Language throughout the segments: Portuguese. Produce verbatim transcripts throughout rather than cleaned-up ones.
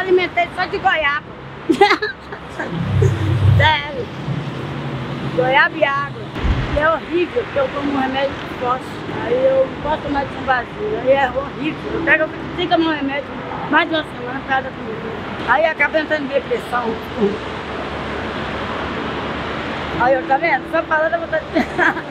alimentei só de goiaba. Sério. Goiaba e água. E é horrível, porque eu tomo um remédio forte. Aí eu não posso tomar de vazio. Aí é horrível. Eu pego, eu tomar um remédio mais de uma semana por causa da comida. Aí acaba entrando em depressão. Aí, ó, tá vendo? Só falando, eu vou estar...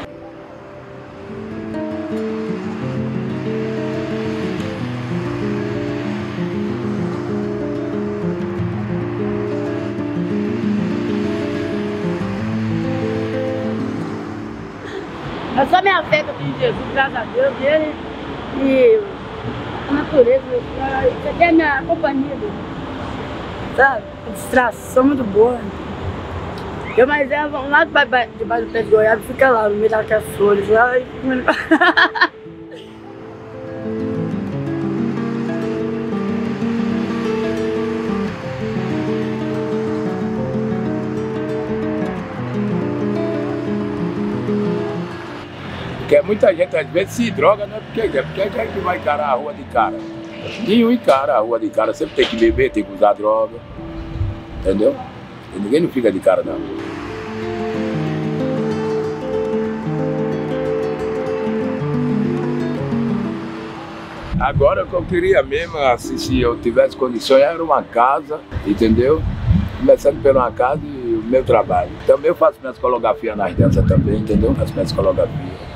É só minha fé que eu tenho em Jesus, graças a Deus, dele e a natureza. Isso aqui é a minha companhia, sabe? A distração muito boa. Eu, mas é, vamos lá debaixo do pé de goiaba e fica lá, no meio daquelas flores lá. E... Porque muita gente às vezes se droga, não é porque é, porque é que vai encarar a rua de cara. Nenhum encara a rua de cara, sempre tem que beber, tem que usar droga, entendeu? E ninguém não fica de cara não. Agora o que eu queria mesmo, assim, se eu tivesse condições, era uma casa, entendeu? Começando por uma casa e o meu trabalho. Também eu faço minhas coreografias nas danças também, entendeu? Faço minhas coreografias.